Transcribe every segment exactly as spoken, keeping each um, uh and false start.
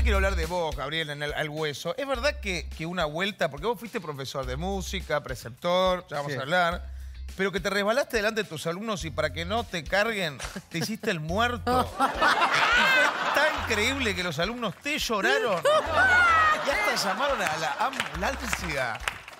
quiero hablar de vos, Gabriel, en el, al hueso. ¿Es verdad que, que una vuelta, porque vos fuiste profesor de música, preceptor, ya vamos Sí. a hablar, pero que te resbalaste delante de tus alumnos y para que no te carguen, te hiciste el muerto? Y fue tan increíble que los alumnos te lloraron y hasta llamaron a la ambulancia.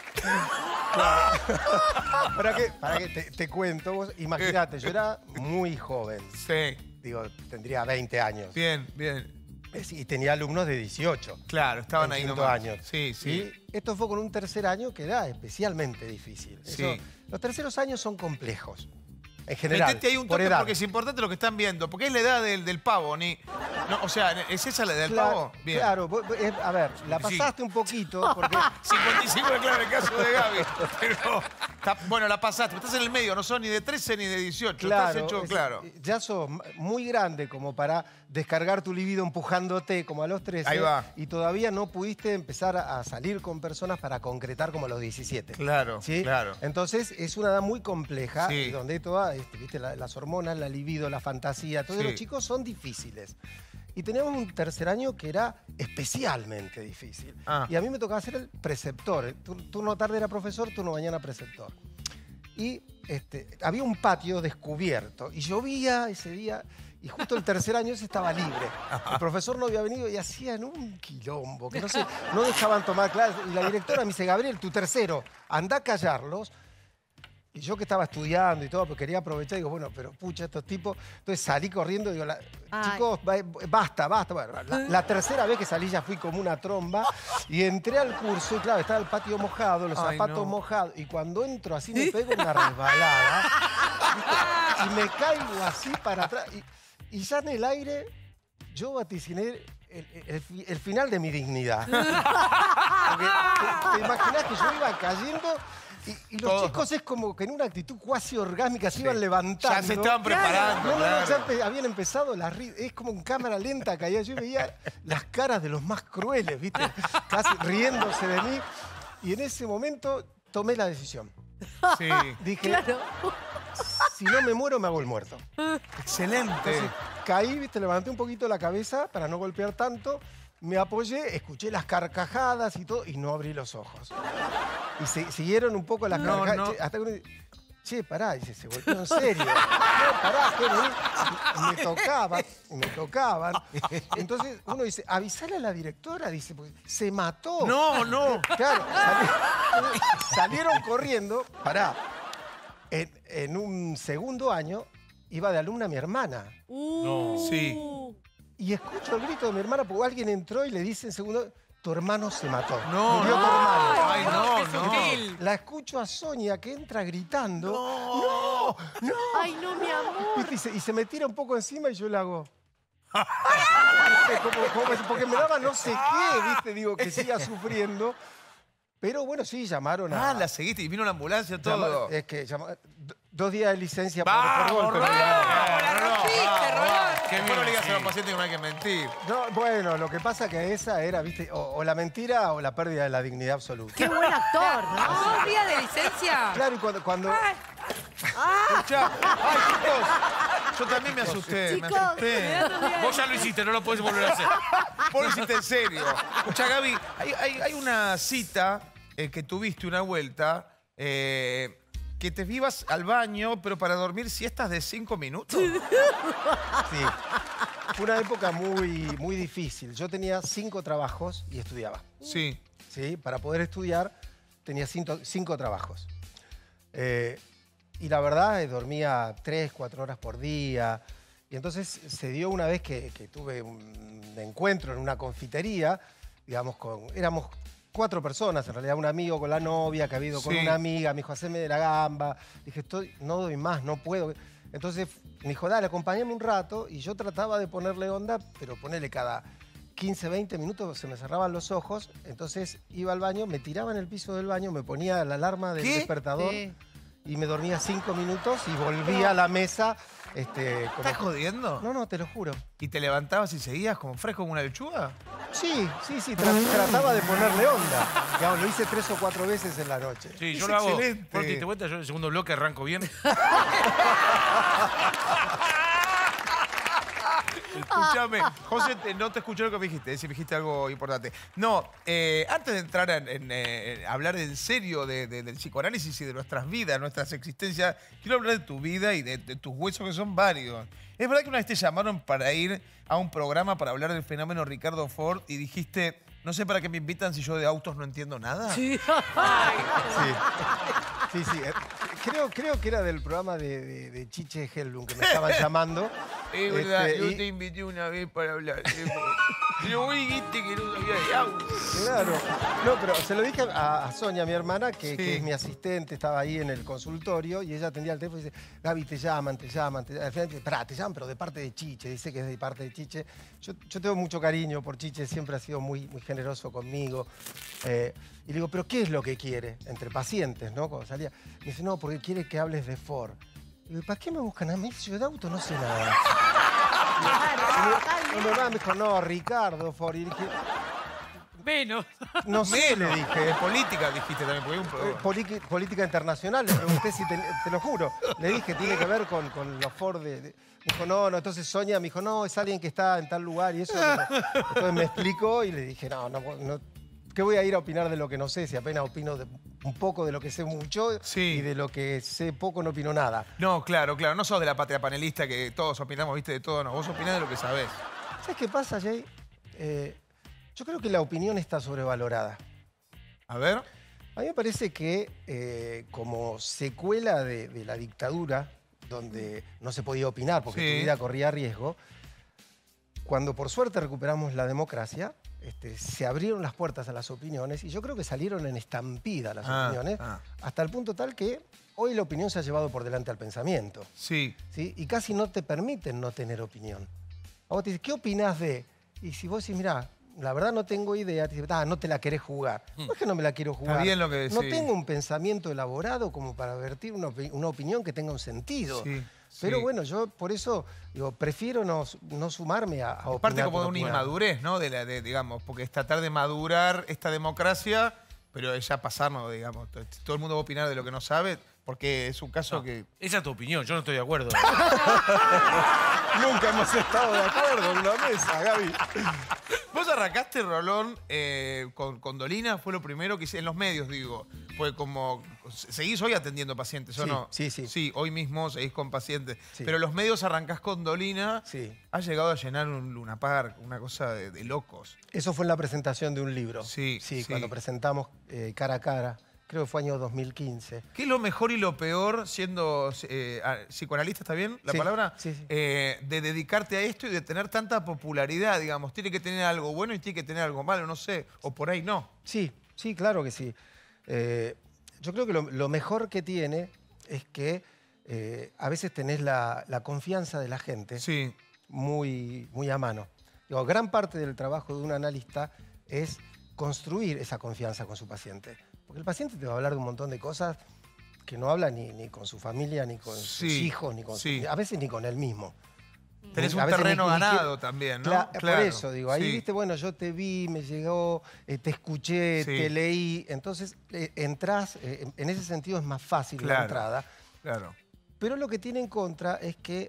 ¿Para qué? Para que te, te cuento, vos imagínate, yo era muy joven. Sí. Digo, tendría veinte años. Bien, bien. Y tenía alumnos de dieciocho. Claro, estaban en ahí quinto nomás. años. Sí, sí. Y esto fue con un tercer año que era especialmente difícil. Sí. Eso, los terceros años son complejos. En general, Metete ahí un por toque edad. porque es importante lo que están viendo. Porque es la edad del, del pavo, ni... No, o sea, ¿es esa la edad del Claro, pavo? Bien. claro, vos- vos- es- a ver, la Sí. pasaste un poquito porque... cincuenta y cinco, claro, en el caso de Gaby. Pero, está- bueno, la pasaste. Estás en el medio, no sos ni de trece ni de dieciocho. Claro, Estás hecho, es- claro. ya sos muy grande como para descargar tu libido empujándote como a los trece. Ahí va. Y todavía no pudiste empezar a, a salir con personas para concretar como a los diecisiete. Claro, ¿Sí? claro. Entonces es una edad muy compleja Sí. donde todas, este, viste, la- las hormonas, la libido, la fantasía, todos Sí. los chicos son difíciles. Y teníamos un tercer año que era especialmente difícil. Ah. Y a mí me tocaba ser el preceptor. Tu- Turno tarde era profesor, turno mañana preceptor. Y este, había un patio descubierto y llovía ese día y justo el tercer año ese estaba libre. El profesor no había venido y hacían un quilombo, que no sé, no dejaban tomar clases. Y la directora me dice, Gabriel, tu tercero, anda a callarlos. Y yo que estaba estudiando y todo, pero quería aprovechar, digo, bueno, pero pucha, estos tipos. Entonces salí corriendo y digo, la- Ay. chicos, va- basta, basta. Bueno, la, la tercera vez que salí ya fui como una tromba y entré al curso y claro, estaba el patio mojado, los Ay, zapatos no. mojados. Y cuando entro así me pego una resbalada ¿viste? Y me caigo así para atrás. Y, y ya en el aire yo vaticiné el, el fi- el final de mi dignidad. Porque te, te imaginás que yo iba cayendo y, y los Todo. chicos es como que en una actitud cuasi orgánica se Sí. iban levantando. Ya se estaban preparando, No, no, no, claro. ya empe- habían empezado las ri- es como en cámara lenta caía. Yo veía las caras de los más crueles, ¿viste? Casi riéndose de mí. Y en ese momento tomé la decisión. Sí. Dije, Claro. si no me muero, me hago el muerto. Excelente. Entonces caí, ¿viste? Levanté un poquito la cabeza para no golpear tanto. Me apoyé, escuché las carcajadas y todo, y no abrí los ojos. Y se- siguieron un poco las No, carcajadas. no. Che, hasta que uno dice, che, pará, dice, se golpeó en serio. No, pará, que vení. Y me tocaban, y me tocaban. Entonces uno dice, avisale a la directora, dice, porque se mató. No, no. Claro, sali- salieron corriendo. Pará, en, en un segundo año iba de alumna mi hermana. Uh. Sí. Y escucho el grito de mi hermana porque alguien entró y le dice en segundo, tu hermano se mató. No, Murió tu no. hermano. Ay, no, Qué no. sutil. La escucho a Sonia que entra gritando. No. ¡No! Ay, no, mi amor. ¿Viste? Y, se, y se me tira un poco encima y yo le hago. ¿Viste? Como- como- porque me daba no sé qué, ¿viste? Digo, que siga sufriendo. Pero bueno, sí, llamaron a. Ah, la seguiste y vino la ambulancia, todo. llama- es que llama- do- dos días de licencia por, ¡Vamos, por golpe. me Rolón! dieron. la Rolón, rompiste, vamos, Rolón. vamos. Que bien, no le digas a sí. los pacientes que no hay que mentir. No, bueno, lo que pasa que esa era, ¿viste? O, o la mentira o la pérdida de la dignidad absoluta. Qué buen actor, ¿no? ¿Dos días de licencia? Claro, y cuando. cuando Escuchá. Ay, chicos. Yo también me asusté, me Chicos, asusté. me da dos días de Vos ya lo hiciste, no lo podés volver a hacer. Vos lo hiciste en serio. Escuchá, Gaby, hay, hay- hay una cita eh, que tuviste una vuelta eh, que te ibas al baño, pero para dormir siestas de cinco minutos. Sí. Fue una época muy, muy difícil. Yo tenía cinco trabajos y estudiaba. Sí. ¿Sí? Para poder estudiar tenía cinco, cinco trabajos. Eh, y la verdad, eh, dormía tres, cuatro horas por día. Y entonces se dio una vez que, que tuve un encuentro en una confitería, digamos, con, éramos cuatro personas, en realidad un amigo con la novia, que había ido con Sí. una amiga, me dijo, haceme de la gamba. Dije, estoy, no doy más, no puedo. Entonces me dijo, dale, acompáñame un rato. Y yo trataba de ponerle onda, pero ponerle cada quince, veinte minutos se me cerraban los ojos. Entonces iba al baño, me tiraba en el piso del baño, me ponía la alarma del ¿Qué? despertador Sí. y me dormía cinco minutos y volvía a la mesa. Este, como- ¿Estás jodiendo? No, no, te lo juro. ¿Y te levantabas y seguías como fresco como una lechuga? Sí, sí, sí, tra- trataba de ponerle onda. Digamos, lo hice tres o cuatro veces en la noche. Sí, Es yo lo hago. excelente. Porque te cuenta, yo en el segundo bloque arranco bien. Escúchame, José, te- no te escuché lo que me dijiste, si me dijiste algo importante. No, eh, antes de entrar en, en, eh, en hablar en serio de, de- del psicoanálisis y de nuestras vidas, nuestras existencias, quiero hablar de tu vida y de, de tus huesos, que son varios. ¿Es verdad que una vez te llamaron para ir a un programa para hablar del fenómeno Ricardo Ford y dijiste, no sé para qué me invitan si yo de autos no entiendo nada? Sí. Sí, sí, sí. eh, Creo, creo que era del programa de, de- de Chiche Helblum que me estaban llamando. Es verdad, Este, yo y- te invité una vez para hablar. eh, Pero vos dijiste que no sabía de autos. Claro. No, pero se lo dije a, a Sonia, mi hermana, que, Sí. que es mi asistente, estaba ahí en el consultorio y ella atendía el teléfono y dice, Gaby, te llaman, te llaman. Te... Al final dice, pará, te llaman, pero de parte de Chiche. Dice que es de parte de Chiche. Yo, yo tengo mucho cariño por Chiche, siempre ha sido muy, muy generoso conmigo. Eh, y le digo, ¿pero qué es lo que quiere? Entre pacientes, ¿no? Cuando salía. Me dice, no, porque quiere que hables de Ford. Y digo, ¿para qué me buscan a mí si yo de auto no sé nada? Y mi hermana me dijo, no, Ricardo Ford. Y dije, Menos. no sé, le Menos. dije. Política dijiste también, porque hay un Eh, programa. poliqui- política internacional, le pregunté si te, te lo juro. Le dije, tiene que ver con, con los Ford de, de- Me dijo, no, no, entonces Sonia me dijo, no, es alguien que está en tal lugar y eso. Entonces me explicó y le dije, no, no, no, ¿qué voy a ir a opinar de lo que no sé? Si apenas opino de- un poco de lo que sé mucho Sí. y de lo que sé poco no opino nada. No, claro, claro. No sos de la patria panelista que todos opinamos, viste, de todo, no. Vos opinás de lo que sabés. ¿Sabes qué pasa, Jay? Eh, yo creo que la opinión está sobrevalorada. A ver. A mí me parece que eh, como secuela de, de la dictadura, donde no se podía opinar porque Sí. tu vida corría riesgo, cuando por suerte recuperamos la democracia, este, se abrieron las puertas a las opiniones y yo creo que salieron en estampida las Ah, opiniones, ah. hasta el punto tal que hoy la opinión se ha llevado por delante al pensamiento. Sí. ¿Sí? Y casi no te permiten no tener opinión. A vos te dicen, ¿qué opinás de? Y si vos decís, mirá, la verdad no tengo idea, te dicen, ah, no te la querés jugar. No es que no me la quiero jugar. bien lo que No decís. tengo un pensamiento elaborado como para vertir una, opi- una opinión que tenga un sentido. Sí, Pero sí. bueno, yo por eso digo, prefiero no, no sumarme a, a opinar. Parte como por de una opinar. inmadurez, ¿no? De la, de, digamos, porque es tratar de madurar esta democracia, pero es ya pasarnos, digamos. T- Todo el mundo va a opinar de lo que no sabe, porque es un caso que... Esa es tu opinión, yo no estoy de acuerdo. Nunca hemos estado de acuerdo en una mesa, Gaby. Vos arrancaste, Rolón, eh, con, con Dolina, fue lo primero que hice, en los medios, digo. Fue como, ¿seguís hoy atendiendo pacientes o Sí, no? sí, sí. Sí, hoy mismo seguís con pacientes. Sí. Pero los medios arrancás con Dolina, Sí. has llegado a llenar un Luna Park, una cosa de, de locos. Eso fue en la presentación de un libro. Sí, Sí, sí. cuando presentamos eh, cara a cara. Creo que fue año dos mil quince. ¿Qué es lo mejor y lo peor siendo eh, a- psicoanalista, está bien la Sí, palabra? sí, sí. Eh, de dedicarte a esto y de tener tanta popularidad, digamos. Tiene que tener algo bueno y tiene que tener algo malo, no sé. O por ahí no. Sí, sí, claro que sí. Eh, yo creo que lo, lo mejor que tiene es que eh, a veces tenés la, la confianza de la gente Sí. muy, muy a mano. Digo, gran parte del trabajo de un analista es construir esa confianza con su paciente. Porque el paciente te va a hablar de un montón de cosas que no habla ni, ni con su familia, ni con sus Sí, hijos, ni con sí. su- a veces ni con él mismo. Tenés A un veces ni- terreno ni ganado quiere- también, ¿no? Cla- Claro, Por eso, digo, ahí sí. viste, bueno, yo te vi, me llegó, eh, te escuché, Sí. te leí, entonces eh, entrás, eh, en- en ese sentido es más fácil la Claro. entrada. Claro. Pero lo que tiene en contra es que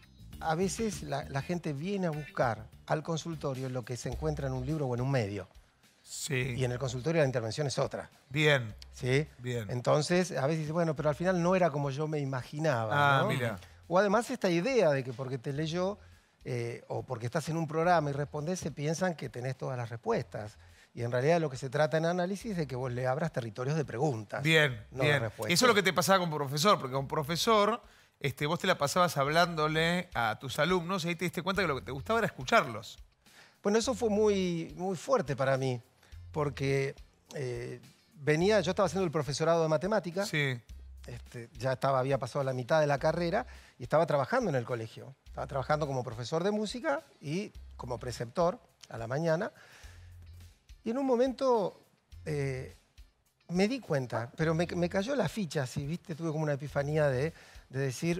a veces la, la gente viene a buscar al consultorio lo que se encuentra en un libro o en un medio. Sí. Y en el consultorio la intervención es otra. Bien. ¿Sí? Bien. Entonces, a veces dice, bueno, pero al final no era como yo me imaginaba. Ah, ¿no? mira. O además esta idea de que porque te leyó eh, o porque estás en un programa y respondés, se piensan que tenés todas las respuestas. Y en realidad lo que se trata en análisis es de que vos le abras territorios de preguntas. Bien, no de bien. respuestas. Eso es lo que te pasaba con profesor, porque con profesor este, vos te la pasabas hablándole a tus alumnos y ahí te diste cuenta que lo que te gustaba era escucharlos. Bueno, eso fue muy, muy fuerte para mí, porque eh, venía, yo estaba haciendo el profesorado de matemáticas, Sí. este, ya estaba, había pasado la mitad de la carrera y estaba trabajando en el colegio. Estaba trabajando como profesor de música y como preceptor a la mañana. Y en un momento eh, me di cuenta, pero me, me cayó la ficha, así, ¿viste? Tuve como una epifanía de, de decir,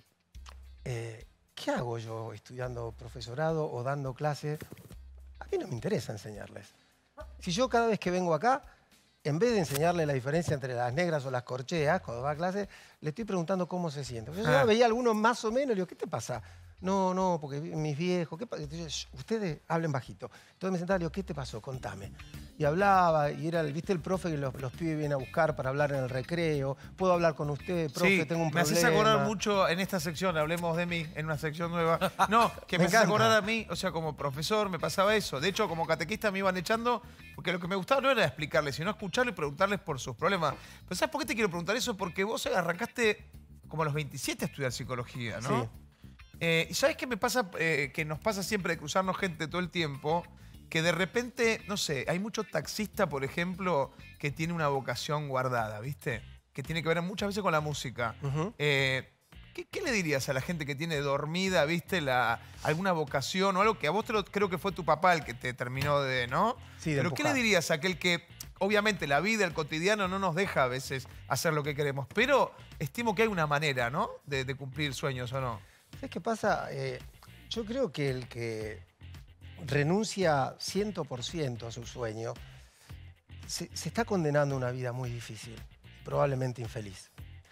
eh, ¿qué hago yo estudiando profesorado o dando clases? A mí no me interesa enseñarles. Si yo cada vez que vengo acá, en vez de enseñarle la diferencia entre las negras o las corcheas, cuando va a clase, le estoy preguntando cómo se siente. Yo Ah. ya veía a algunos más o menos, y le digo, ¿qué te pasa? No, no, porque mis viejos, ¿qué pasa? Entonces, ustedes hablen bajito. Entonces me sentaba y le digo, ¿qué te pasó? Contame. Y hablaba, y era, el, ¿viste el profe que los, los pibes vienen a buscar para hablar en el recreo? ¿Puedo hablar con usted, profe? Sí, Tengo un me problema. haces acordar mucho en esta sección, hablemos de mí, en una sección nueva. No, que me, Me haces encanta. acordar a mí, o sea, como profesor me pasaba eso. De hecho, como catequista me iban echando, porque lo que me gustaba no era explicarles, sino escucharles y preguntarles por sus problemas. Pero ¿sabes por qué te quiero preguntar eso? Porque vos arrancaste como a los veintisiete a estudiar psicología, ¿no? Sí. Eh, ¿Y sabes qué me pasa? Eh, que nos pasa siempre de cruzarnos gente todo el tiempo, que de repente, no sé, hay mucho taxista, por ejemplo, que tiene una vocación guardada, ¿viste? Que tiene que ver muchas veces con la música. Uh-huh. eh, ¿qué, ¿Qué le dirías a la gente que tiene dormida, ¿viste? La, alguna vocación o algo que a vos te lo, creo que fue tu papá el que te terminó de, ¿no? Sí, de Pero empujar. ¿qué le dirías a aquel que, obviamente, la vida, el cotidiano no nos deja a veces hacer lo que queremos, pero estimo que hay una manera, ¿no? De, de cumplir sueños, ¿o no? ¿Sabes qué pasa? Eh, yo creo que el que renuncia cien por ciento a su sueño se, se está condenando a una vida muy difícil, probablemente infeliz.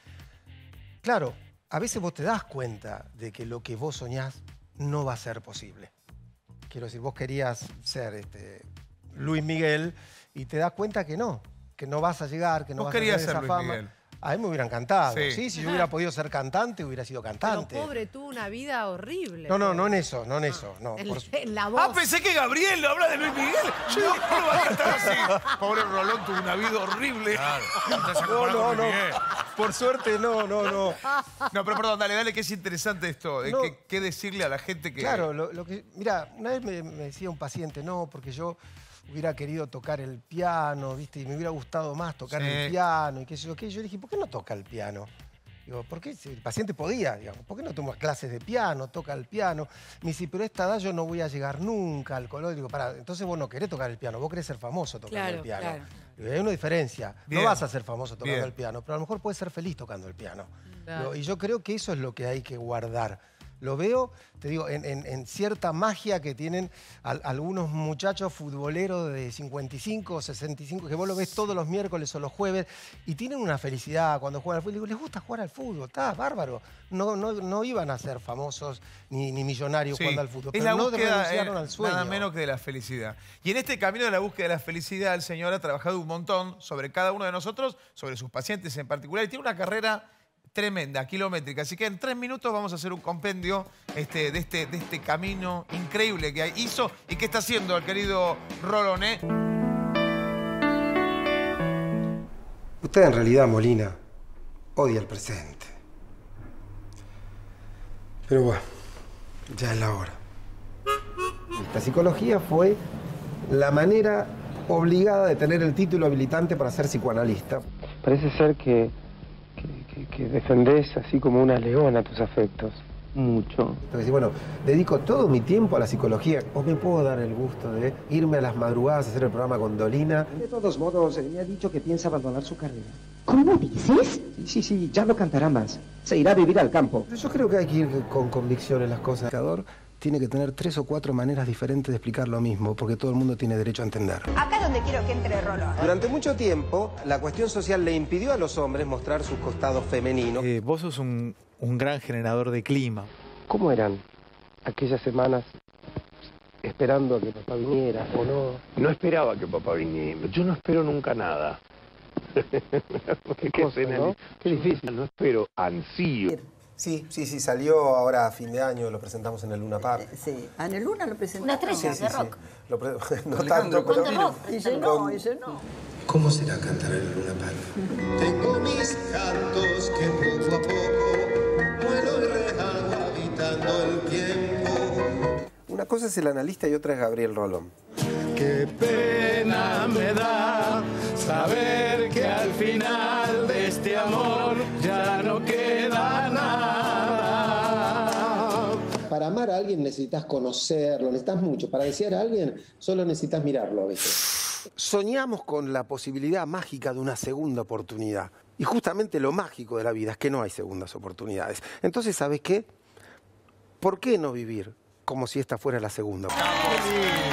Claro, a veces vos te das cuenta de que lo que vos soñás no va a ser posible. Quiero decir, vos querías ser este, Luis Miguel y te das cuenta que no, que no vas a llegar, que no Vos vas a querías tener ser esa Luis fama. Miguel. A mí me hubieran encantado, Sí. sí. Si yo hubiera podido ser cantante, hubiera sido Pero cantante. pobre, tuvo una vida horrible. No, no, pobre. no en eso, no en eso. No, En, por- en la voz. Ah, pensé que Gabriel habla de Luis Miguel. Yo digo, ¿cómo lo va a cantar así? Pobre Rolón tuvo una vida horrible. Claro. No, te vas a No, comparar no, con no. Luis Miguel. Por suerte, no, no, no. No, pero perdón, dale, dale, que es interesante esto. Eh, No. ¿Qué, qué decirle a la gente que... Claro, lo, lo que. Mira, una vez me, me decía un paciente, no, porque yo hubiera querido tocar el piano, ¿viste? Y me hubiera gustado más tocar Sí. el piano y qué sé yo qué. Yo le dije, ¿por qué no toca el piano? Digo, ¿por qué? Si el paciente podía, digamos, ¿por qué no toma clases de piano, toca el piano? Me dice, pero a esta edad yo no voy a llegar nunca al color. Digo, pará, entonces vos no querés tocar el piano, vos querés ser famoso tocando Claro, el piano. claro. Digo, hay una diferencia. Bien. No vas a ser famoso tocando Bien. el piano, pero a lo mejor puedes ser feliz tocando el piano. Claro. Digo, y yo creo que eso es lo que hay que guardar. Lo veo, te digo, en, en- en cierta magia que tienen al- algunos muchachos futboleros de cincuenta y cinco, sesenta y cinco, que vos lo ves todos los miércoles o los jueves, y tienen una felicidad cuando juegan al fútbol. Digo, les gusta jugar al fútbol, está bárbaro. No, no, no iban a ser famosos ni, ni millonarios Sí, jugando al fútbol, es pero la no búsqueda, renunciaron eh, al sueño. nada menos que de la felicidad. Y en este camino de la búsqueda de la felicidad, el señor ha trabajado un montón sobre cada uno de nosotros, sobre sus pacientes en particular, y tiene una carrera tremenda, kilométrica. Así que en tres minutos vamos a hacer un compendio este, de, este, de este camino increíble que hizo y que está haciendo el querido Rolón, ¿eh? Usted en realidad, Molina, odia el presente. Pero bueno, ya es la hora. La psicología fue la manera obligada de tener el título habilitante para ser psicoanalista. Parece ser que, que, que, que defendés así como una leona tus afectos. Mucho. Entonces, bueno, dedico todo mi tiempo a la psicología. ¿O me puedo dar el gusto de irme a las madrugadas a hacer el programa con Dolina? De todos modos, eh, me ha dicho que piensa abandonar su carrera. ¿Cómo dices? Sí, sí, sí, ya no cantará más. Se irá a vivir al campo. Yo creo que hay que ir con convicción en las cosas. El educador tiene que tener tres o cuatro maneras diferentes de explicar lo mismo, porque todo el mundo tiene derecho a entender. Acá es donde quiero que entre Rolón. Durante mucho tiempo, la cuestión social le impidió a los hombres mostrar sus costados femeninos. Eh, vos sos un, un gran generador de clima. ¿Cómo eran aquellas semanas esperando a que papá viniera o no? No esperaba que papá viniera. Yo no espero nunca nada. Qué cosa, ¿no? Qué difícil. No espero, ansío. Sí, sí, sí, salió ahora a fin de año, lo presentamos en el Luna Park. Sí, a el Luna lo presentaron. Una estrella Sí, sí, de sí. rock. Lo pre- no tanto, Con pero... de rock. Y yo no, y yo no. ¿Cómo será cantar en el Luna Park? Tengo mis cantos que poco a poco vuelo y rehago habitando el tiempo. Una cosa es el analista y otra es Gabriel Rolón. Qué pena me da saber que al final de este amor ya no queda nada. Para amar a alguien necesitas conocerlo, necesitas mucho. Para desear a alguien solo necesitas mirarlo a veces. Soñamos con la posibilidad mágica de una segunda oportunidad. Y justamente lo mágico de la vida es que no hay segundas oportunidades. Entonces, ¿sabes qué? ¿Por qué no vivir como si esta fuera la segunda oportunidad?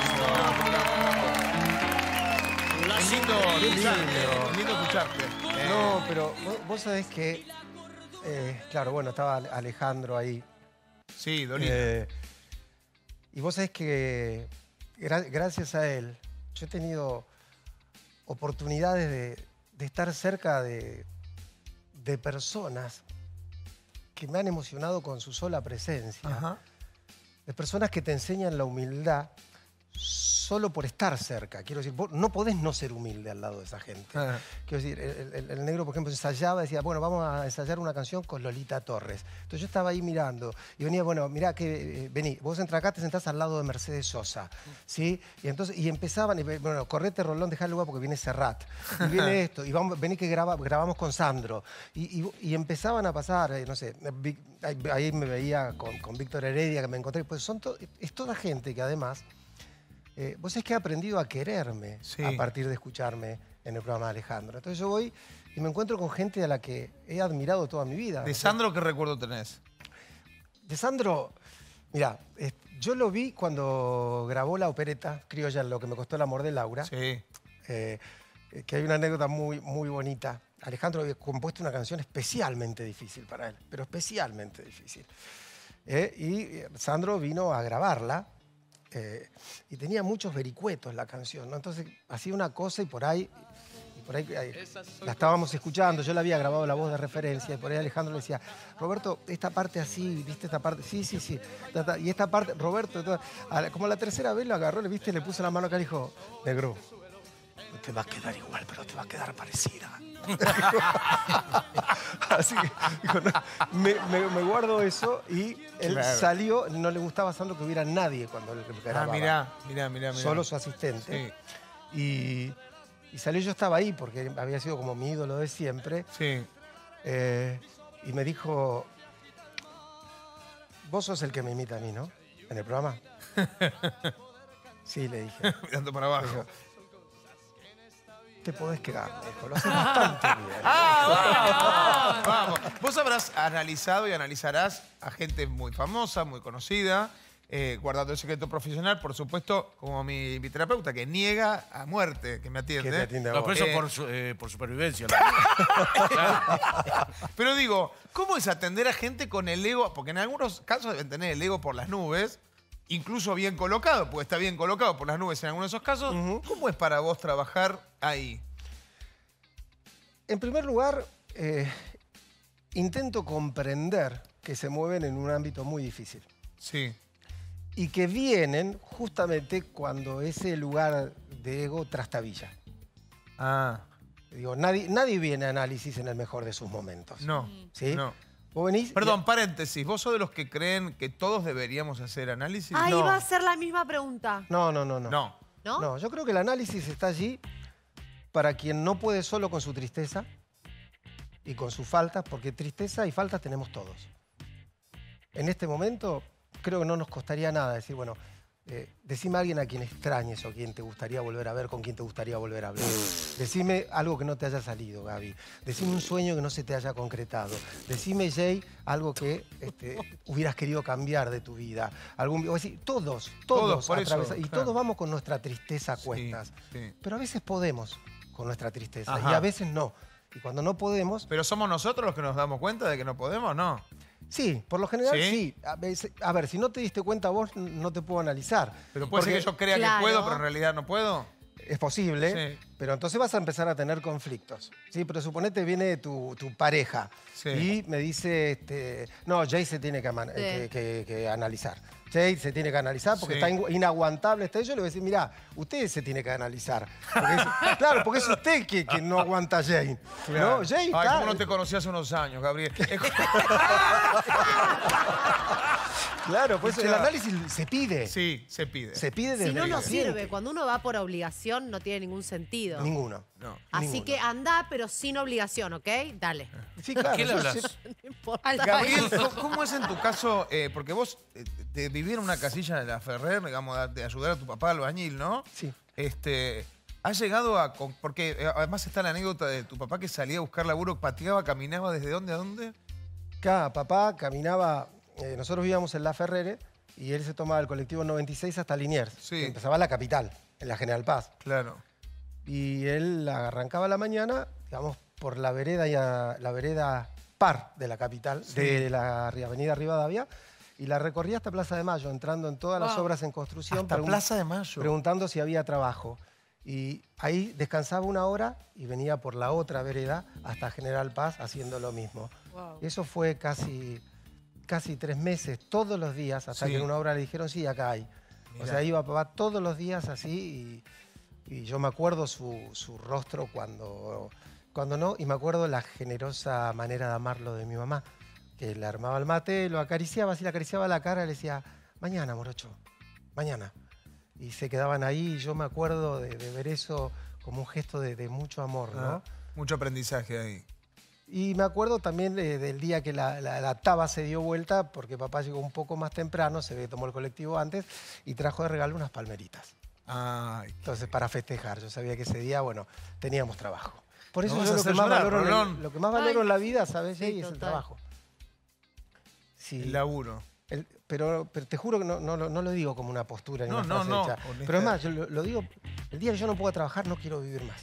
Lindo, lindo, lindo escucharte. Eh, No, pero vos, vos sabés que, eh, claro, bueno, estaba Alejandro ahí. Sí, dolida. Eh, y vos sabés que gra gracias a él yo he tenido oportunidades de, de estar cerca de, de personas que me han emocionado con su sola presencia. Ajá. De personas que te enseñan la humildad solo por estar cerca. Quiero decir, vos no podés no ser humilde al lado de esa gente. Ah. Quiero decir, el, el, el negro, por ejemplo, ensayaba, decía, bueno, vamos a ensayar una canción con Lolita Torres. Entonces yo estaba ahí mirando y venía, bueno, mirá, que, eh, vení, vos entra acá, te sentás al lado de Mercedes Sosa, ¿sí? Y entonces, y empezaban, y, bueno, correte, Rolón, dejá el lugar porque viene Serrat. Y viene esto, y vamos, vení que graba, grabamos con Sandro. Y, y, y empezaban a pasar, eh, no sé, ahí, ahí me veía con, con Víctor Heredia, que me encontré, pues son to, es toda gente que además... Eh, vos sabés que he aprendido a quererme sí. a partir de escucharme en el programa de Alejandro. Entonces yo voy y me encuentro con gente a la que he admirado toda mi vida. ¿De Sandro qué recuerdo tenés? De Sandro, mirá, eh, yo lo vi cuando grabó la opereta criolla, Lo que me costó el amor de Laura. Sí. Eh, que hay una anécdota muy, muy bonita. Alejandro había compuesto una canción especialmente difícil para él, pero especialmente difícil. Eh, y Sandro vino a grabarla. Eh, y tenía muchos vericuetos la canción, ¿no? Entonces hacía una cosa y por ahí, y por ahí, ahí la estábamos escuchando, yo le había grabado la voz de referencia y por ahí Alejandro le decía, Roberto, esta parte así, ¿viste esta parte? Sí, sí, sí. Y esta parte, Roberto, como la tercera vez lo agarró, le viste, le puso la mano acá y dijo, negro, no te va a quedar igual, pero te va a quedar parecida. Así que dijo, no, me, me, me guardo eso y él claro. salió, no le gustaba Sandro que hubiera nadie cuando él grababa. Ah, mirá, mirá, mirá, mirá. Solo su asistente. Sí. Y, y salió, yo estaba ahí porque había sido como mi ídolo de siempre. Sí. Eh, y me dijo, vos sos el que me imita a mí, ¿no? En el programa. Sí, le dije. Mirando para abajo. Dijo, te podés quedar, hijo, lo haces bastante bien. Ah, vamos, vamos. Vos habrás analizado y analizarás a gente muy famosa, muy conocida, eh, guardando el secreto profesional, por supuesto, como mi, mi terapeuta, que niega a muerte que me atiende. Que te atiende a No, vos. pero eso Eh, por, su- eh, por supervivencia. Pero digo, ¿cómo es atender a gente con el ego? Porque en algunos casos deben tener el ego por las nubes, incluso bien colocado, porque está bien colocado por las nubes en algunos de esos casos. Uh-huh. ¿Cómo es para vos trabajar ahí? En primer lugar, eh, intento comprender que se mueven en un ámbito muy difícil. Sí. Y que vienen justamente cuando ese lugar de ego trastabilla. Ah. Digo, nadie, nadie viene a análisis en el mejor de sus momentos. No. ¿Sí? No. Vos venís... Perdón, paréntesis. ¿Vos sos de los que creen que todos deberíamos hacer análisis? Ahí No. va a ser la misma pregunta. No, no, no, no. No. ¿No? No, yo creo que el análisis está allí para quien no puede solo con su tristeza y con sus faltas, porque tristeza y faltas tenemos todos. En este momento creo que no nos costaría nada decir, bueno, eh, decime a alguien a quien extrañes o quien te gustaría volver a ver, con quien te gustaría volver a hablar. Decime algo que no te haya salido, Gaby. Decime un sueño que no se te haya concretado. Decime, Jay, algo que este, hubieras querido cambiar de tu vida. Algún, o decir, todos, todos, Todos, por eso, atravesa- y claro. todos vamos con nuestra tristeza a cuestas. Sí, sí. Pero a veces podemos con nuestra tristeza Ajá. y a veces no. Y cuando no podemos, ¿Pero somos nosotros los que nos damos cuenta de que no podemos? No. sí, por lo general ¿Sí? sí. A, veces- a ver, si no te diste cuenta vos, n- no te puedo analizar. Pero puede ser Porque que yo crea Claro. que puedo, pero en realidad no puedo. es posible, Sí. pero entonces vas a empezar a tener conflictos. Sí, pero suponete viene tu, tu pareja Sí. y me dice, este, no, Jay se tiene que, ama- Sí. que- que- que analizar. Jay se tiene que analizar porque Sí. está in- inaguantable. Está, yo le voy a decir, mira, usted se tiene que analizar. Porque es- claro, porque es usted que, que no aguanta a Jay. Claro. ¿No? Jay Ay, está- cómo no te conocí hace unos años, Gabriel. Es- Claro, pues el Claro. análisis se pide. sí, se pide. Se pide desde Si no, el no paciente. sirve. Cuando uno va por obligación, no tiene ningún sentido. Ninguno. No. Así ninguno. que anda, pero sin obligación, ¿ok? Dale. Sí, claro. ¿Qué le yo hablas? sé- No importa. Gabriel, ¿cómo- ¿cómo es en tu caso? Eh, porque vos eh, de vivir en una casilla de la Ferrer, digamos, de ayudar a tu papá albañil, ¿no? Sí. Este, ¿has llegado a...? con- Porque eh, además está la anécdota de tu papá que salía a buscar laburo, pateaba, caminaba ¿desde dónde a dónde? Acá, papá caminaba, eh, nosotros vivíamos en La Ferrere y él se tomaba el colectivo noventa y seis hasta Liniers, Sí. que empezaba en la capital, en la General Paz. Claro. Y él arrancaba a la mañana, digamos, por la vereda, ya, la vereda par de la capital, Sí. de la ri- avenida Rivadavia, y la recorrí hasta Plaza de Mayo, entrando en todas las Wow. obras en construcción. Hasta pregun- Plaza de Mayo. Preguntando si había trabajo. Y ahí descansaba una hora y venía por la otra vereda hasta General Paz haciendo lo mismo. Wow. Eso fue casi, casi tres meses, todos los días, hasta Sí. que en una hora le dijeron, sí, acá hay. Mirá. O sea, iba papá todos los días así y, y yo me acuerdo su, su rostro cuando, cuando no, y me acuerdo la generosa manera de amarlo de mi mamá, que le armaba el mate, lo acariciaba, así le acariciaba la cara y le decía, mañana, morocho, mañana. Y se quedaban ahí y yo me acuerdo de, de ver eso como un gesto de, de mucho amor, ¿no? Ah, mucho aprendizaje ahí. Y me acuerdo también de- del día que la, la, la taba se dio vuelta, porque papá llegó un poco más temprano, se ve que tomó el colectivo antes, y trajo de regalo unas palmeritas. Ay, Entonces, para festejar, yo sabía que ese día, bueno, teníamos trabajo. Por eso Nos yo vas a lo que, hacer más llorar, valoro en el- Rolón. lo que más valoro Ay, en la vida, ¿sabes, sí, Jay? Es el total. trabajo. Sí. el laburo. El- pero, pero te juro que no, no, lo- no lo digo como una postura ni No, una no, frase no, hecha. honesta. Pero además, yo lo, lo digo, el día que yo no pueda trabajar, no quiero vivir más.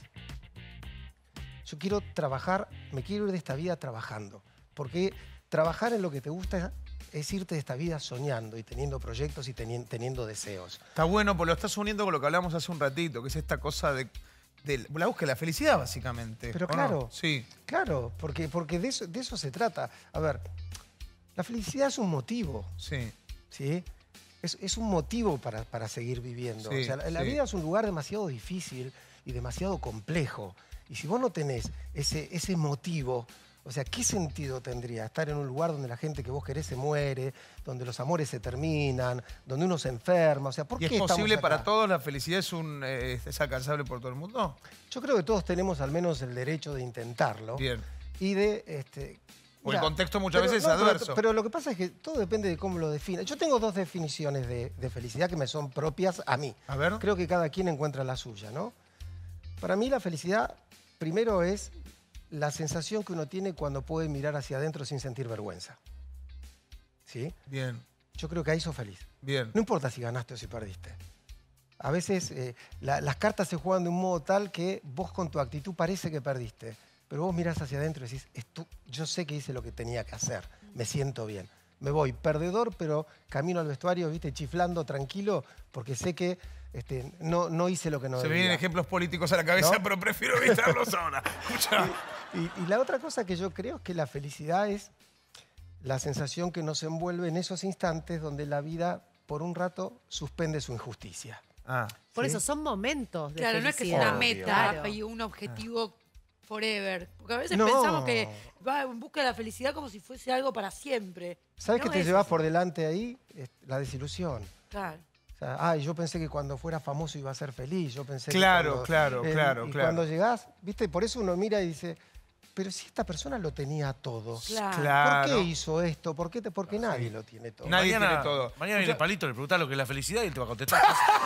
Yo quiero trabajar, me quiero ir de esta vida trabajando. Porque trabajar en lo que te gusta es irte de esta vida soñando y teniendo proyectos y teni- teniendo deseos. Está bueno, porque lo estás uniendo con lo que hablamos hace un ratito, que es esta cosa de, de la búsqueda de la felicidad, básicamente. Pero ¿o no? claro. Sí. Claro, porque, porque de, eso, de eso se trata. A ver, la felicidad es un motivo. Sí. ¿Sí? Es, es un motivo para, para seguir viviendo. Sí, o sea, la, la sí. vida es un lugar demasiado difícil y demasiado complejo. Y si vos no tenés ese, ese motivo, o sea, ¿qué sentido tendría estar en un lugar donde la gente que vos querés se muere, donde los amores se terminan, donde uno se enferma? O sea, ¿por ¿Y qué es posible estamos para acá? todos la felicidad es, un, eh, es alcanzable por todo el mundo? Yo creo que todos tenemos al menos el derecho de intentarlo. Bien. Y de... Este, O el mira, contexto muchas pero- veces es no, pero- adverso. Pero, lo que pasa es que todo depende de cómo lo define. Yo tengo dos definiciones de, de felicidad que me son propias a mí. A ver. Creo que cada quien encuentra la suya, ¿no? Para mí la felicidad, primero, es la sensación que uno tiene cuando puede mirar hacia adentro sin sentir vergüenza. ¿Sí? Bien, Yo creo que ahí sos feliz. bien. No importa si ganaste o si perdiste. A veces eh, la- las cartas se juegan de un modo tal que vos con tu actitud parece que perdiste, pero vos mirás hacia adentro y decís, "Estu- yo sé que hice lo que tenía que hacer, me siento bien. Me voy perdedor, pero camino al vestuario, viste, chiflando tranquilo, porque sé que este, no, no hice lo que no Se me debía". vienen ejemplos políticos a la cabeza, ¿No? pero prefiero evitarlos ahora. Escucha. Y, y la otra cosa que yo creo es que la felicidad es la sensación que nos envuelve en esos instantes donde la vida, por un rato, suspende su injusticia. Ah, Por ¿sí? eso son momentos de Claro, no es que sea felicidad. una Obvio. meta Claro. y un objetivo forever. Porque a veces No. pensamos que va en busca de la felicidad como si fuese algo para siempre. ¿Sabes No qué te es llevas así. por delante ahí? Es la desilusión. Claro. O sea, ay, yo pensé que cuando fuera famoso iba a ser feliz. Yo pensé que Claro, cuando- claro, claro, y claro. cuando llegás, ¿viste? Por eso uno mira y dice, pero si esta persona lo tenía todo. Claro. Claro. ¿Por qué hizo esto? ¿Por qué te- Porque nadie lo tiene todo. Nadie mañana, tiene todo. Mañana viene Escucha- Palito, le preguntás lo que es la felicidad y él te va a contestar.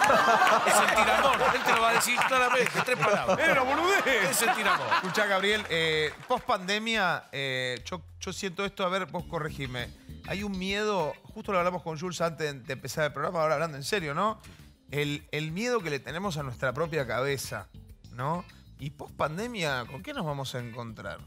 Es sentir amor. Él te lo va a decir claramente, tres palabras. ¡Era boludez! Es sentir amor. Escuchá, Gabriel, eh, post pandemia, eh, yo, yo siento esto, a ver, vos corregime. Hay un miedo, justo lo hablamos con Jules antes de, de empezar el programa, ahora hablando en serio, ¿no? El, el miedo que le tenemos a nuestra propia cabeza, ¿no? Y post pandemia, ¿con qué nos vamos a encontrar?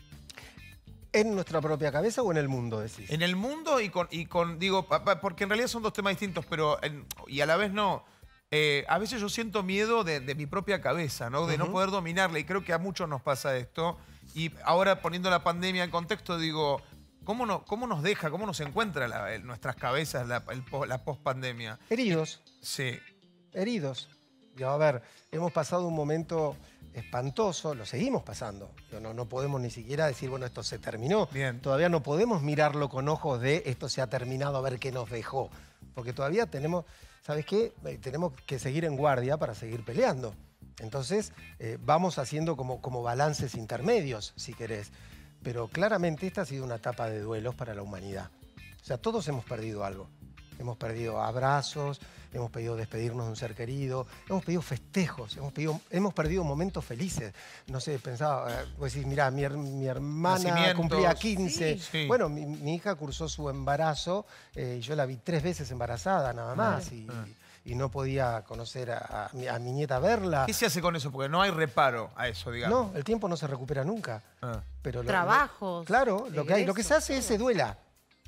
¿En nuestra propia cabeza o en el mundo, decís? En el mundo y con, y con digo, pa- pa- porque en realidad son dos temas distintos, pero, en- y a la vez no. Eh, a veces yo siento miedo de, de mi propia cabeza, ¿no? De no Ujú. poder dominarla, y creo que a muchos nos pasa esto. Y ahora poniendo la pandemia en contexto, digo, ¿cómo, no, cómo nos deja, cómo nos encuentra la- en nuestras cabezas la, el po- la post-pandemia? Heridos, Sí, heridos. Digo, a ver, hemos pasado un momento espantoso, lo seguimos pasando. Digo, no, no podemos ni siquiera decir, bueno, esto se terminó. Bien. Todavía no podemos mirarlo con ojos de esto se ha terminado, a ver qué nos dejó. Porque todavía tenemos, ¿sabes qué? Eh, tenemos que seguir en guardia para seguir peleando. Entonces, eh, vamos haciendo como, como balances intermedios, si querés. Pero claramente esta ha sido una etapa de duelos para la humanidad. O sea, todos hemos perdido algo. Hemos perdido abrazos, hemos pedido despedirnos de un ser querido, hemos pedido festejos, hemos, pedido, hemos perdido momentos felices. No sé, pensaba, eh, vos decís, mirá, mi, her- mi hermana Nacimientos. cumplía quince. Sí, sí. Bueno, mi, mi hija cursó su embarazo eh, y yo la vi tres veces embarazada nada más. Y, Ah. y no podía conocer a, a mi, a mi nieta verla. ¿Qué se hace con eso? Porque no hay reparo a eso, digamos. No, el tiempo no se recupera nunca. Ah. Pero lo- Trabajos, Lo, claro, lo que, hay, lo que se hace es se duela.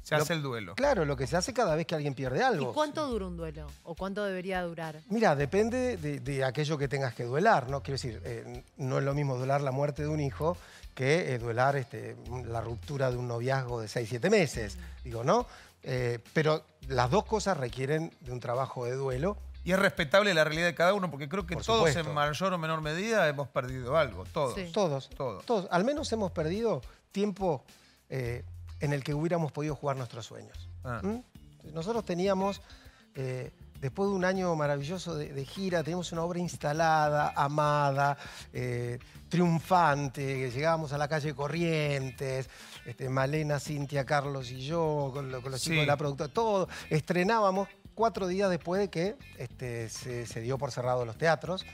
Se hace el duelo. Claro, lo que se hace cada vez que alguien pierde algo. ¿Y cuánto dura un duelo? ¿O cuánto debería durar? Mira, depende de, de aquello que tengas que duelar, ¿no? Quiero decir, eh, no es lo mismo duelar la muerte de un hijo que eh, duelar este, la ruptura de un noviazgo de seis, siete meses. Digo, ¿no? Eh, pero las dos cosas requieren de un trabajo de duelo. Y es respetable la realidad de cada uno, porque creo que Por todos supuesto. en mayor o menor medida hemos perdido algo. Todos. Sí. Todos, Todos. todos. Al menos hemos perdido tiempo eh, en el que hubiéramos podido jugar nuestros sueños. Ah. ¿Mm? Nosotros teníamos, eh, después de un año maravilloso de, de gira, teníamos una obra instalada, amada, eh, triunfante, que llegábamos a la calle Corrientes, este, Malena, Cintia, Carlos y yo, con, lo- con los chicos Sí. de la productora, todo. Estrenábamos cuatro días después de que este, se, se dio por cerrado los teatros.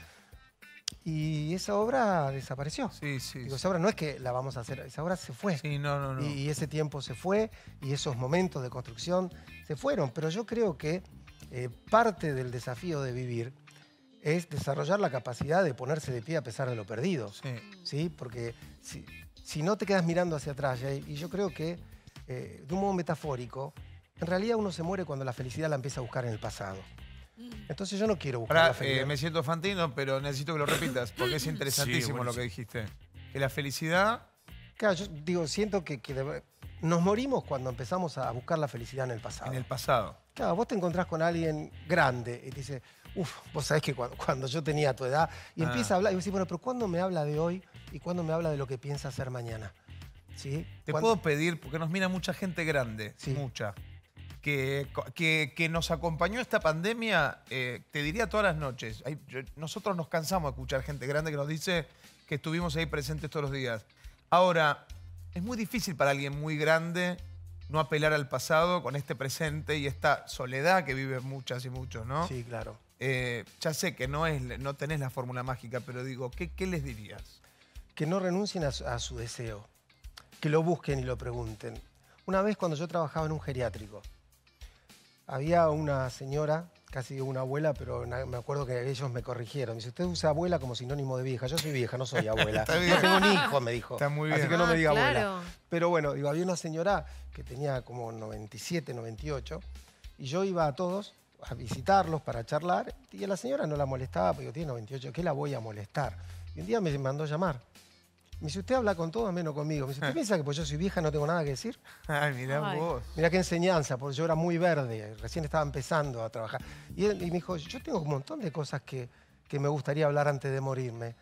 Y esa obra desapareció. Sí, sí. Digo, sí. esa obra no es que la vamos a hacer, esa obra se fue. Sí, no, no, no. Y, y ese tiempo se fue, y esos momentos de construcción se fueron. Pero yo creo que eh, parte del desafío de vivir es desarrollar la capacidad de ponerse de pie a pesar de lo perdido. Sí. ¿Sí? Porque si, si no te quedas mirando hacia atrás, y, y yo creo que eh, de un modo metafórico, en realidad uno se muere cuando la felicidad la empieza a buscar en el pasado. Entonces yo no quiero buscar Ahora, la felicidad. eh, me siento fantino, pero necesito que lo repitas, porque es interesantísimo Sí, lo que buenísimo. dijiste. Que la felicidad... Claro, yo digo, siento que, que debe- nos morimos cuando empezamos a buscar la felicidad en el pasado. En el pasado. Claro, vos te encontrás con alguien grande y te dice, uff, vos sabés que cuando, cuando yo tenía tu edad, y Ah. empieza a hablar, y vos decís, bueno, pero ¿cuándo me habla de hoy y cuándo me habla de lo que piensa hacer mañana? ¿Sí? Te ¿Cuándo- puedo pedir, porque nos mira mucha gente grande, Sí. mucha, que, que, que nos acompañó esta pandemia, eh, te diría todas las noches. Hay- yo- nosotros nos cansamos de escuchar gente grande que nos dice que estuvimos ahí presentes todos los días. Ahora, es muy difícil para alguien muy grande no apelar al pasado con este presente y esta soledad que viven muchas y muchos, ¿no? Sí, claro. Eh, ya sé que no, es, no tenés la fórmula mágica, pero digo, ¿qué, qué les dirías? Que no renuncien a su, a su deseo, que lo busquen y lo pregunten. Una vez cuando yo trabajaba en un geriátrico, había una señora, casi digo una abuela, pero na- me acuerdo que ellos me corrigieron. Dice, usted usa abuela como sinónimo de vieja. Yo soy vieja, no soy abuela. Está bien. No tengo ni hijo, me dijo. Está muy Así bien. que no me Ah, diga claro. abuela. Pero bueno, digo, había una señora que tenía como noventa y siete, noventa y ocho, y yo iba a todos a visitarlos para charlar, y a la señora no la molestaba, porque digo, tiene noventa y ocho, ¿qué la voy a molestar? Y un día me mandó a llamar. Me dice, usted habla con todo menos conmigo. Me dice, ¿usted piensa que pues yo soy vieja no tengo nada que decir? Ay, mirá Ay. vos. Mirá qué enseñanza, porque yo era muy verde, recién estaba empezando a trabajar. Y él y me dijo, yo tengo un montón de cosas que, que me gustaría hablar antes de morirme.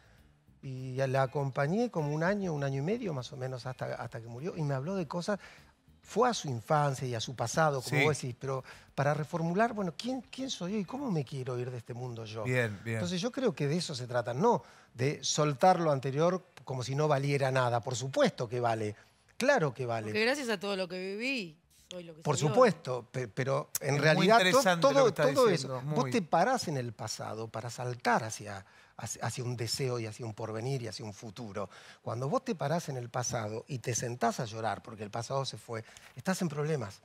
Y la acompañé como un año, un año y medio más o menos hasta, hasta que murió. Y me habló de cosas, fue a su infancia y a su pasado, como Sí. vos decís, pero para reformular, bueno, ¿quién, quién soy yo y cómo me quiero ir de este mundo yo? Bien, bien. Entonces yo creo que de eso se trata, no de soltar lo anterior como si no valiera nada. Por supuesto que vale, claro que vale. Porque gracias a todo lo que viví, soy lo que Por soy hoy. supuesto, pe- pero en Es muy realidad to- interesante todo, lo que estás todo diciendo, eso, muy. vos te parás en el pasado para saltar hacia, hacia, hacia un deseo y hacia un porvenir y hacia un futuro. Cuando vos te parás en el pasado y te sentás a llorar porque el pasado se fue, estás en problemas.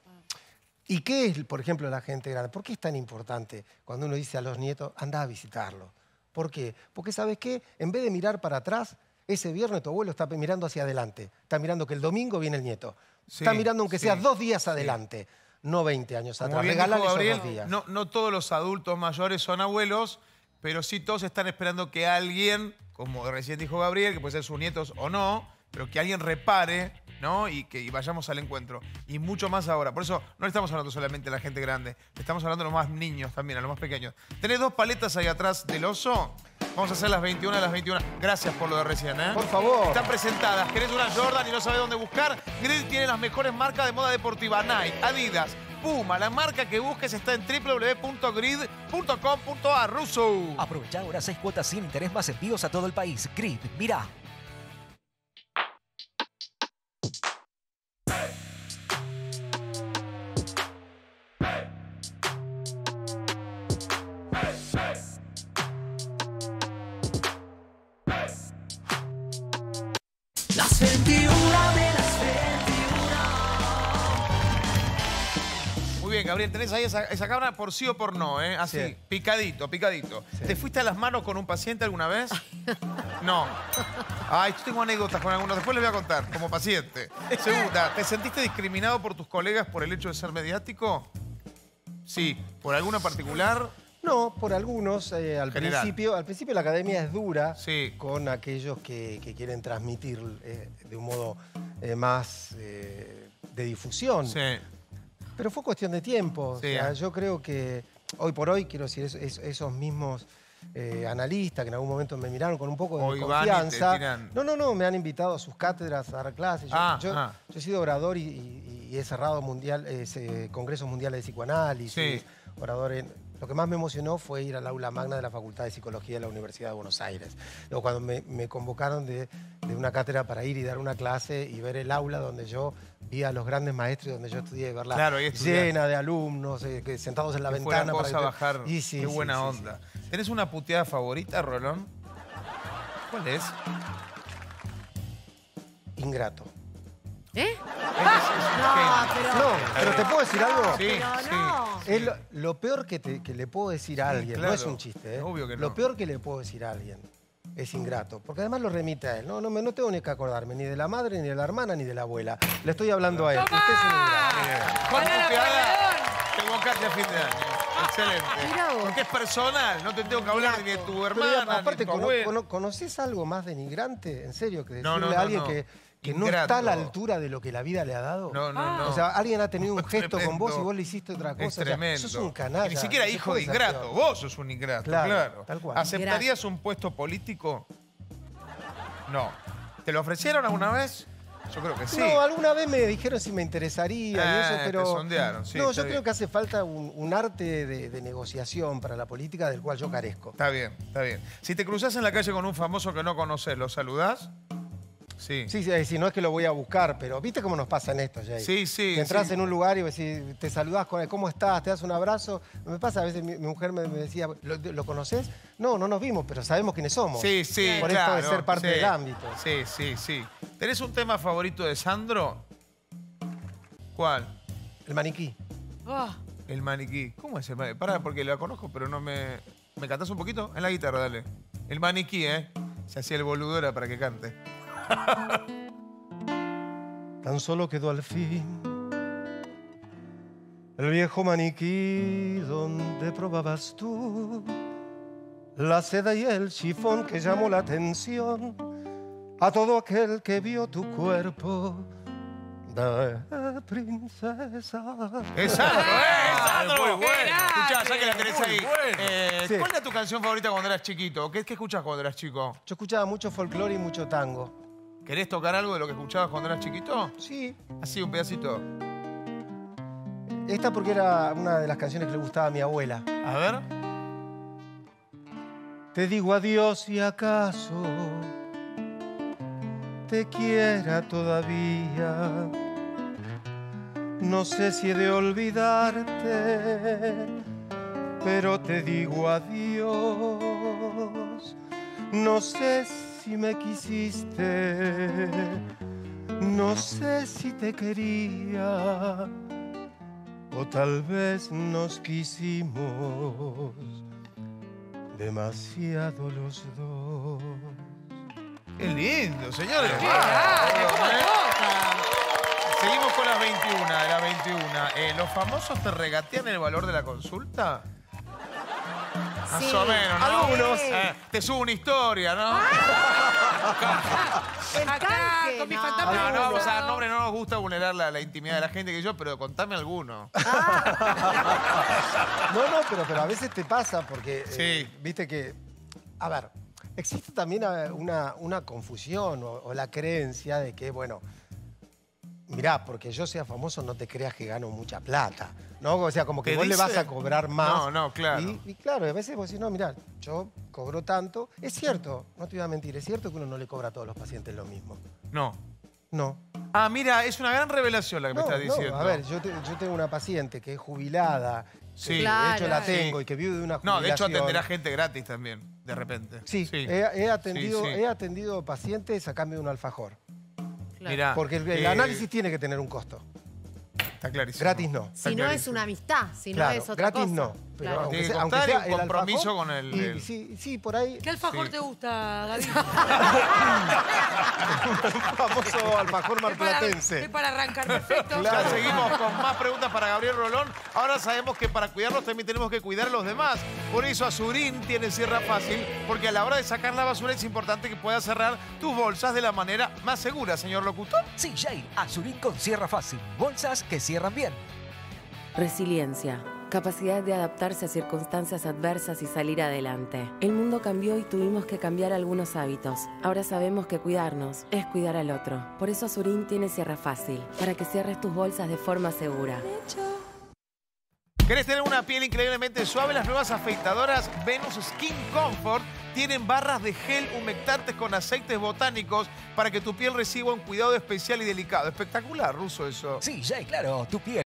¿Y qué es, por ejemplo, la gente grande? ¿Por qué es tan importante cuando uno dice a los nietos, anda a visitarlo? ¿Por qué? Porque, ¿sabes qué? En vez de mirar para atrás, ese viernes tu abuelo está mirando hacia adelante. Está mirando que el domingo viene el nieto. Sí, está mirando aunque sí, sea dos días sí. adelante, no veinte años Como atrás. bien Regalale dijo esos Gabriel, dos días. no, no todos los adultos mayores son abuelos, pero sí todos están esperando que alguien, como recién dijo Gabriel, que puede ser sus nietos o no, pero que alguien repare, ¿no? Y que y vayamos al encuentro. Y mucho más ahora. Por eso no le estamos hablando solamente a la gente grande, le estamos hablando a los más niños también, a los más pequeños. ¿Tenés dos paletas ahí atrás del oso? Vamos a hacer las veintiuna a las veintiuna. Gracias por lo de recién, ¿eh? Por favor. Están presentadas. ¿Querés una Jordan y no sabés dónde buscar? Grid tiene las mejores marcas de moda deportiva. Nike, Adidas, Puma. La marca que busques está en w w w punto grid punto com punto a r. Russo. Aprovecha ahora seis cuotas sin interés más envíos a todo el país. Grid, mira. Las veintiuna de las veintiuna. Muy bien, bien, Gabriel. Tenés ahí esa, esa cámara por sí o por no, ¿eh? Así, Sí. picadito, picadito. Sí. ¿Te fuiste a las manos con un paciente alguna vez? No. Ay, yo tengo anécdotas con algunos. Después les voy a contar, como paciente. Segunda, ¿te sentiste discriminado por tus colegas por el hecho de ser mediático? Sí. ¿Por alguna particular? No, por algunos. Eh, al, General. principio, al principio la academia es dura Sí. con aquellos que, que quieren transmitir eh, de un modo eh, más eh, de difusión. Sí. Pero fue cuestión de tiempo. Sí. O sea, yo creo que hoy por hoy, quiero decir, es- es- esos mismos eh, analistas que en algún momento me miraron con un poco de Hoy van y te confianza. tiran- No, no, no, me han invitado a sus cátedras a dar clases. Yo, Ah, yo- ah. yo he sido orador y, y- y he cerrado mundial, ese, congresos mundiales de psicoanálisis, Sí. orador en... Lo que más me emocionó fue ir al aula magna de la Facultad de Psicología de la Universidad de Buenos Aires. Luego, cuando me, me convocaron de, de una cátedra para ir y dar una clase y ver el aula donde yo vi a los grandes maestros donde yo estudié, verla Claro, ahí estudiaste. llena de alumnos eh, que sentados en la Que fue la ventana. cosa para bajar. Y sí, Qué sí, buena sí, onda. sí. ¿Tenés una puteada favorita, Rolón? ¿Cuál es? Ingrato. ¿Eh? No, pero- No, pero te puedo decir algo. Sí, Pero sí. no. Es lo, lo peor que, te- que le puedo decir a Sí, alguien, claro. no es un chiste, ¿eh? Obvio que no. Lo peor que le puedo decir a alguien es ingrato, porque además lo remite a él. No, no, me, no tengo ni que acordarme ni de la madre, ni de la hermana, ni de la abuela. Le estoy hablando a él. Usted es un ingrato. Con Ganó la puteada, te convocaste a fin de año. Excelente. Mirá vos. Porque es personal, no te tengo que hablar ni de tu Pero hermana, ya, aparte, ni de tu cono- abuela. cono- ¿conoces algo más denigrante? ¿En serio? Que decirle No, no, no, a alguien no. que, que no Ingrato. está a la altura de lo que la vida le ha dado? No, no, no. O sea, alguien ha tenido un Es gesto con vos y tremendo. vos le hiciste otra cosa. Es O sea, tremendo. sos un canalla. Ni siquiera no se hijo de puede ser ingrato. peor. Vos sos un ingrato, Claro, claro. tal cual. ¿Aceptarías un puesto político? No. ¿Te lo ofrecieron alguna vez? Yo creo que sí. No, alguna vez me dijeron si me interesaría y Ah, eso, te pero. sondearon, sí, no, está yo bien. creo que hace falta un, un arte de, de negociación para la política del cual yo carezco. Está bien, está bien. Si te cruzás en la calle con un famoso que no conoces, ¿lo saludás? Sí. Sí, sí, si no es que lo voy a buscar, pero ¿viste cómo nos pasa en esto, Jay? Sí, sí, Que entras sí. en un lugar y decís, te saludás con él, ¿cómo estás? Te das un abrazo. Me pasa, a veces mi, mi mujer me, me decía, ¿lo, lo conoces? No, no nos vimos, pero sabemos quiénes somos. Sí, sí, Por claro, esto de ser parte sí. del ámbito. Sí, sí, sí. ¿Tenés un tema favorito de Sandro? ¿Cuál? El maniquí. Ah, El maniquí. ¿Cómo es el maniquí? Pará, porque la conozco, pero no me... ¿Me cantás un poquito? En la guitarra, dale. El maniquí, ¿eh? Se hacía el boludo, era para que cante. Tan solo quedó al fin el viejo maniquí donde probabas tú la seda y el chifón que llamó la atención a todo aquel que vio tu cuerpo de princesa. ¡Exacto, eh! ¡Sandro! Muy bueno. Escuchá, ya que la tenés Muy ahí. bueno. Eh, Sí. ¿Cuál era tu canción favorita cuando eras chiquito? ¿Qué, qué escuchás cuando eras chico? Yo escuchaba mucho folclore y mucho tango. ¿Querés tocar algo de lo que escuchabas cuando eras chiquito? Sí. Así, un pedacito. Esta porque era una de las canciones que le gustaba a mi abuela. A ver. Te digo adiós y acaso te quiera todavía. No sé si he de olvidarte, pero te digo adiós. No sé si me quisiste, no sé si te quería, o tal vez nos quisimos demasiado los dos. Qué lindo, señores. qué grande, ¿cómo ¿eh? toca? Seguimos con las veintiuna, de las veintiuna. Eh, ¿Los famosos te regatean el valor de la consulta? Más Sí. o menos, ¿no? Algunos. Eh, te subo una historia, ¿no? El Acá, canje, con mi no. fantasma. No, no Algunos. vamos a dar nombre, no nos gusta vulnerar la, la intimidad de la gente que yo, pero contame alguno. No, no, pero, pero a veces te pasa porque, Sí. eh, viste que, a ver, existe también eh, una, una confusión o, o la creencia de que, bueno, mirá, porque yo sea famoso no te creas que gano mucha plata, ¿no? O sea, como que ¿Te vos le dice? vas a cobrar más. No, no, claro. Y, y claro, a veces vos decís, no, mirá, yo cobro tanto. Es cierto, no te voy a mentir, es cierto que uno no le cobra a todos los pacientes lo mismo. No. No. Ah, mira, es una gran revelación la que me No, estás no, diciendo. a ver, yo, te- yo tengo una paciente que es jubilada, Sí. que Claro. de hecho la Sí. tengo y que vive de una No, jubilación. de hecho atenderá gente gratis también, de repente. Sí, He, he atendido, Sí, sí. he atendido pacientes a cambio de un alfajor. Claro. Mirá, Porque el, el eh, análisis tiene que tener un costo. Está clarísimo. Gratis no. Si no es una amistad, si Claro, no es otra gratis cosa. no. Pero Claro. aunque Tiene que sea, aunque contar sea y un el compromiso alfajor, con el- y- el- sí, sí, por ahí. ¿Qué alfajor Sí. te gusta, Gaby? Un famoso alfajor marplatense. Es para arrancar perfecto. Ya seguimos con más preguntas para Gabriel Rolón. Ahora sabemos que para cuidarlos también tenemos que cuidar a los demás. Por eso Azurín tiene cierra fácil, porque a la hora de sacar la basura es importante que puedas cerrar tus bolsas de la manera más segura, señor locutor. Sí, Jay, Azurín con cierra fácil. Bolsas que cierran bien. Resiliencia. Capacidad de adaptarse a circunstancias adversas y salir adelante. El mundo cambió y tuvimos que cambiar algunos hábitos. Ahora sabemos que cuidarnos es cuidar al otro. Por eso Azurín tiene cierra fácil, para que cierres tus bolsas de forma segura. ¿Querés tener una piel increíblemente suave? Las nuevas afeitadoras Venus Skin Comfort tienen barras de gel humectantes con aceites botánicos para que tu piel reciba un cuidado especial y delicado. Espectacular, Ruso, eso. Sí, Jay, claro, tu piel